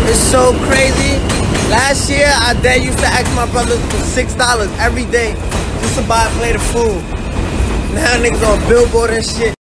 It's so crazy. Last year, I dad used to ask my brothers for $6 every day just to buy a plate of food. Now niggas on Billboard and shit.